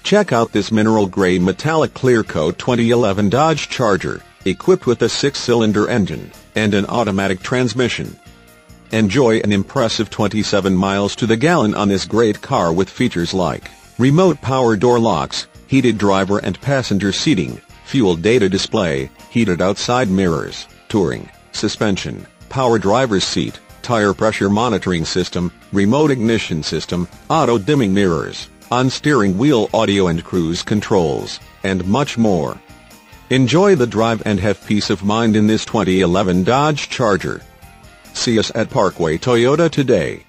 Check out this mineral gray metallic clear coat 2011 Dodge Charger, equipped with a 6-cylinder engine and an automatic transmission. Enjoy an impressive 27 miles to the gallon on this great car with features like remote power door locks, heated driver and passenger seating, fuel data display, heated outside mirrors, touring, suspension, power driver's seat, tire pressure monitoring system, remote ignition system, auto-dimming mirrors, on-steering wheel audio and cruise controls, and much more. Enjoy the drive and have peace of mind in this 2011 Dodge Charger. See us at Parkway Toyota today.